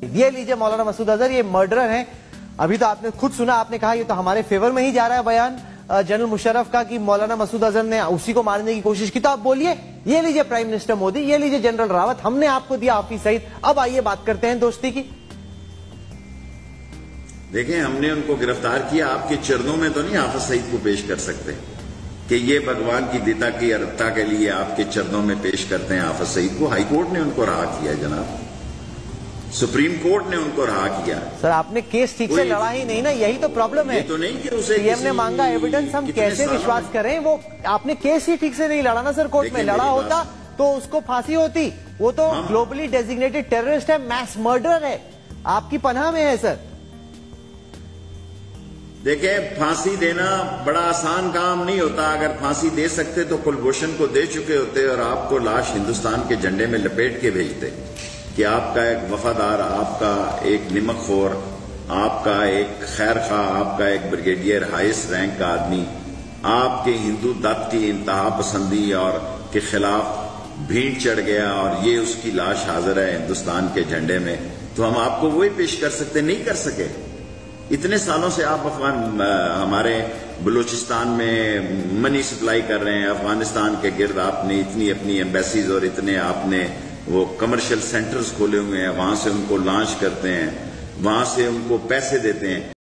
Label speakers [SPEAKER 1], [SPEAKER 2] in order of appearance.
[SPEAKER 1] ये लीजिए मौलाना मसूद अजहर, ये मर्डरर हैं। अभी तो आपने खुद सुना, आपने कहा ये तो हमारे फेवर में ही जा रहा है बयान जनरल मुशर्रफ का कि मौलाना मसूद अजहर ने उसी को मारने की कोशिश की। तो आप बोलिए, ये लीजिए प्राइम मिनिस्टर मोदी, ये लीजिए जनरल रावत, हमने आपको दिया हाफिज सईद। अब आइए बात करते हैं दोस्ती की।
[SPEAKER 2] देखें, हमने उनको गिरफ्तार किया, आपके चरणों में तो नहीं हाफिज सईद को पेश कर सकते कि ये भगवान की दिता की अरबता के लिए आपके चरणों में पेश करते हैं हाफिज सईद को। हाईकोर्ट ने उनको रहा किया जनाब, सुप्रीम कोर्ट ने उनको रहा किया।
[SPEAKER 1] सर आपने केस ठीक से लड़ा ही नहीं ना, यही तो प्रॉब्लम है।
[SPEAKER 2] ये तो नहीं कि उसे
[SPEAKER 1] पीएम ने मांगा एविडेंस, हम कैसे विश्वास करें? वो आपने केस ही ठीक से नहीं लड़ा ना सर कोर्ट में। लड़ा होता तो उसको फांसी होती। वो तो ग्लोबली डेजिग्नेटेड टेररिस्ट है, मैस मर्डरर है, आपकी पनाह में है सर।
[SPEAKER 2] देखें, फांसी देना बड़ा आसान काम नहीं होता। अगर फांसी दे सकते तो कुलभूषण को दे चुके होते और आपको लाश हिंदुस्तान के झंडे में लपेट के भेजते कि आपका एक वफादार, आपका एक निमकखोर, आपका एक खैर खा, आपका एक ब्रिगेडियर हाईएस्ट रैंक का आदमी आपके हिंदू दत्त की इंतहा पसंदी और के खिलाफ भीड़ चढ़ गया और ये उसकी लाश हाजिर है हिंदुस्तान के झंडे में, तो हम आपको वही पेश कर सकते, नहीं कर सके। इतने सालों से आप हमारे बलूचिस्तान में मनी सप्लाई कर रहे हैं, अफगानिस्तान के गिर्द आपने इतनी अपनी एम्बेसीज और इतने आपने वो कमर्शियल सेंटर्स खोले हुए हैं, वहां से उनको लॉन्च करते हैं, वहां से उनको पैसे देते हैं।